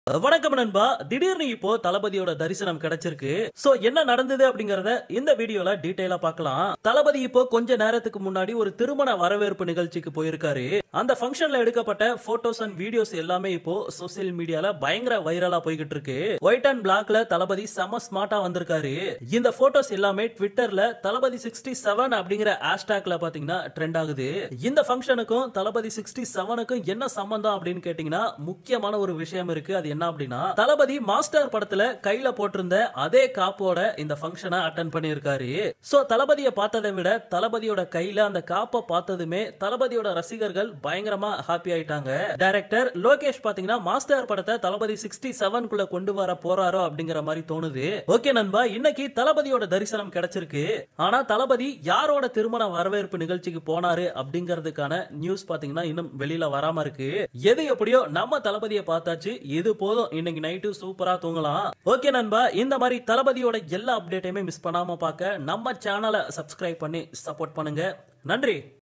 வணக்கம் நண்பா. திடீர்னு இப்போ தளபதியோட தரிசனம் கிடைச்சிருக்கு. சோ என்ன நடந்தது அப்படிங்கறத இந்த வீடியோல டீடைலா பார்க்கலாம். தளபதி இப்போ கொஞ்ச நேரத்துக்கு முன்னாடி ஒரு திருமண வரவேற்பு நிகழ்ச்சிக்கு போயிருக்காரு. அந்த ஃபங்க்ஷன்ல எடுக்கப்பட்ட போட்டோஸ் அண்ட் வீடியோஸ் எல்லாமே இப்போ சோசியல் மீடியால பயங்கர வைரலா போய்கிட்டு இருக்கு. ஒயிட் அண்ட் பிளாக்ல தளபதி செம ஸ்மார்ட்டா வந்திருக்காரு. இந்த போட்டோஸ் எல்லாமே ட்விட்டர்ல தளபதி 67 அப்படிங்கிற ஹேஷ்டேக்ல பாத்தீங்கன்னா ட்ரெண்ட் ஆகுது. இந்த ஃபங்க்ஷனுக்கும் தளபதி 67க்கும் என்ன சம்பந்தம் அப்படின்னு கேட்டீங்கன்னா முக்கியமான ஒரு விஷயம் இருக்கு. அது என்ன அப்படின்னா தளபதி மாஸ்டர் படத்துல கையில போட்டிருந்த அதே காப்போட இந்த ஃபங்க்ஷனை அட்டெண்ட் பண்ணியிருக்காரு. சோ தளபதியை பார்த்ததை விட தளபதியோட கையில அந்த காப்பை பார்த்ததுமே தளபதியோட ரசிகர்கள் பயங்கரமா ஹாப்பி ஆயிட்டாங்க. டைரக்டர் லோகேஷ் பாத்தீங்கன்னா மாஸ்டர் படத்தை தளபதி 67 குள்ள கொண்டு வர போறாரோ அப்படிங்கிற மாதிரி தோணுது. ஓகே நண்பா, இன்னைக்கு தளபதியோட தரிசனம் கிடைச்சிருக்கு. ஆனா தளபதி யாரோட திருமண வரவேற்பு நிகழ்ச்சிக்கு போனாரு அப்படிங்கிறதுக்கான நியூஸ் பாத்தீங்கன்னா இன்னும் வெளியில வராம இருக்கு. எது எப்படியோ நம்ம தளபதியை பார்த்தாச்சு. இது போதும், இன்னைக்கு நைட்டு சூப்பரா தூங்கலாம். ஓகே நண்பா, இந்த மாதிரி தளபதியோட எல்லா அப்டேட்டையுமே மிஸ் பண்ணாம பார்க்க நம்ம சேனலை சப்ஸ்கிரைப் பண்ணி சப்போர்ட் பண்ணுங்க. நன்றி.